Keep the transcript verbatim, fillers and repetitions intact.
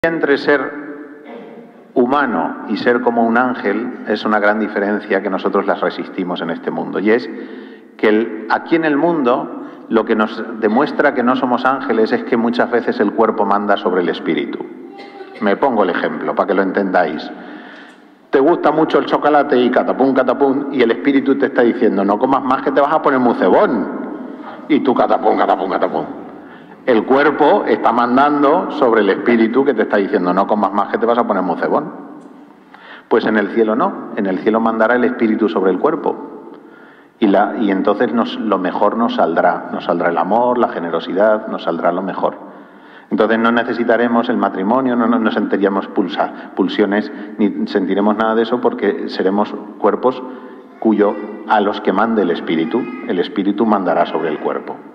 Entre ser humano y ser como un ángel es una gran diferencia que nosotros las resistimos en este mundo, y es que el, aquí en el mundo lo que nos demuestra que no somos ángeles es que muchas veces el cuerpo manda sobre el espíritu. Me pongo el ejemplo para que lo entendáis. Te gusta mucho el chocolate y catapum, catapum, y el espíritu te está diciendo no comas más que te vas a poner muy cebón, y tú catapum, catapum, catapum. El cuerpo está mandando sobre el espíritu que te está diciendo no comas más que te vas a poner mocebón. Pues en el cielo no, en el cielo mandará el espíritu sobre el cuerpo. Y, la, y entonces nos, lo mejor nos saldrá, nos saldrá el amor, la generosidad, nos saldrá lo mejor. Entonces no necesitaremos el matrimonio, no, no, no sentiríamos pulsa, pulsiones, ni sentiremos nada de eso porque seremos cuerpos cuyo, a los que mande el espíritu, el espíritu mandará sobre el cuerpo.